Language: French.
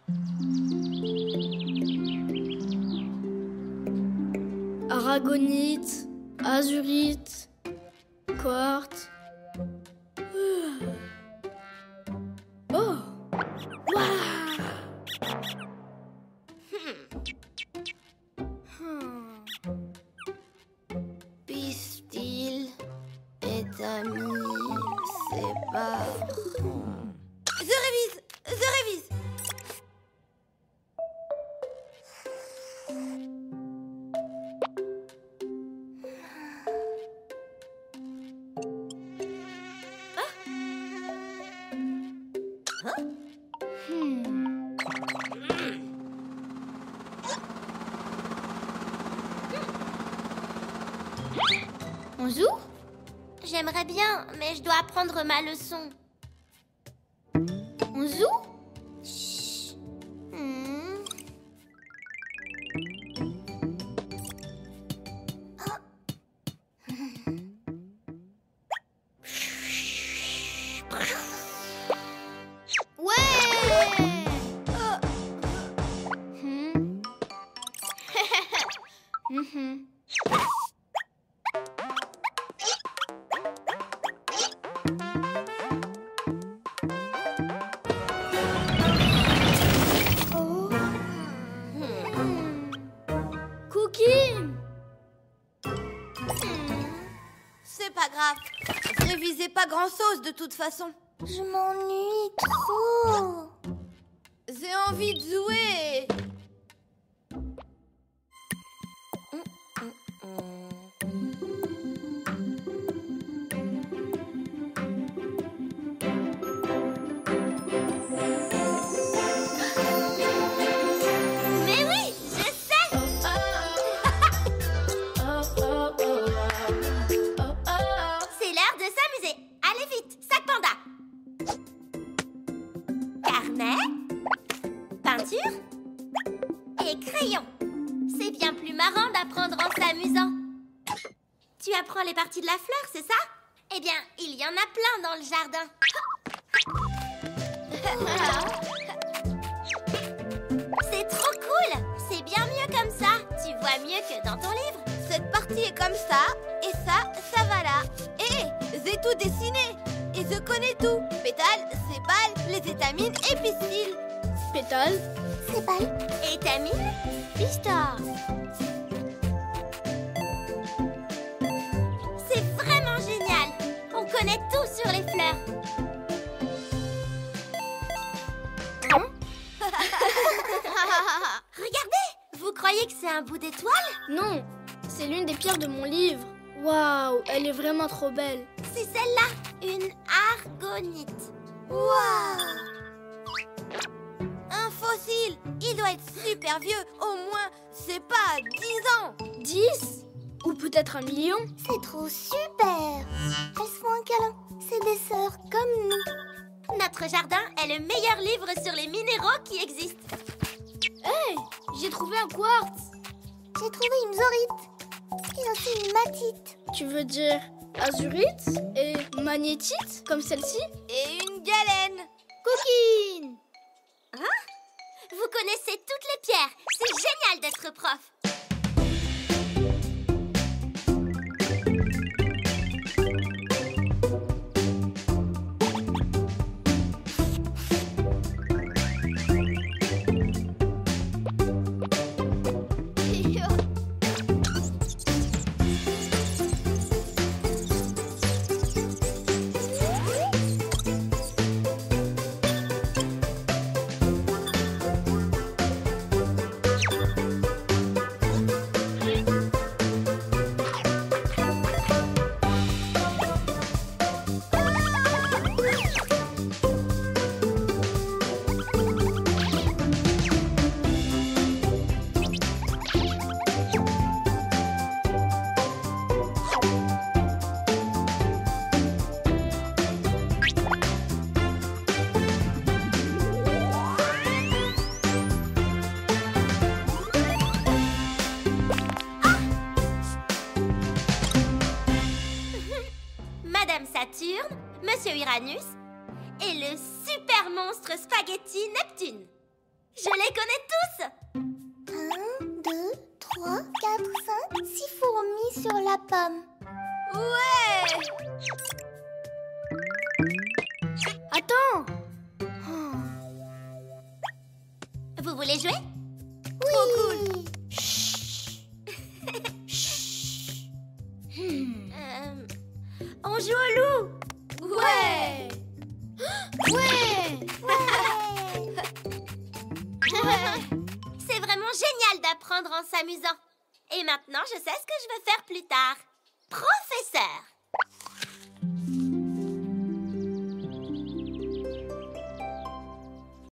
Aragonite, azurite, quartz. Oh! Waouh! Pistil, étamine, sépare. Je révise. On joue? J'aimerais bien, mais je dois apprendre ma leçon. On joue? Chut. C'est pas grave. Je révisais pas grand-chose de toute façon. Je m'ennuie trop. J'ai envie de jouer. Mais oui, je sais. C'est l'heure de s'amuser. Allez vite, sac panda. Carnet, peinture et crayon. C'est bien plus marrant d'apprendre en s'amusant. Tu apprends les parties de la fleur, c'est ça? Eh bien, il y en a plein dans le jardin. C'est trop cool. C'est bien mieux comme ça. Tu vois mieux que dans ton livre. Cette partie est comme ça, et ça va là. Hé, j'ai tout dessiné. Et je connais tout. Pétales, sépales, les étamines et pistils. Pétales, Sépales, étamines, pistil. C'est vraiment génial. On connaît tout sur les fleurs. Regardez, vous croyez que c'est un bout d'étoile? non, c'est l'une des pierres de mon livre. Waouh, elle est vraiment trop belle. C'est celle-là, une argonite. Waouh! Un fossile, il doit être super vieux, au moins, c'est pas 10 ans. 10? Ou peut-être 1 million? C'est trop super. Elles se font un câlin, c'est des sœurs comme nous. Notre jardin est le meilleur livre sur les minéraux qui existent. Hey, j'ai trouvé un quartz. J'ai trouvé une zorite et aussi une matite. Tu veux dire azurite et magnétite, comme celle-ci? Et une galène. Coquine! Vous connaissez toutes les pierres. C'est génial d'être prof. Saturne, Monsieur Uranus et le super monstre spaghetti Neptune. Je les connais tous. 1, 2, 3, 4, 5, 6 fourmis sur la pomme. Ouais! Attends. Vous voulez jouer? Oui. Trop cool. On joue au loup. Ouais. Ouais. C'est vraiment génial d'apprendre en s'amusant. Et maintenant, je sais ce que je veux faire plus tard. Professeur.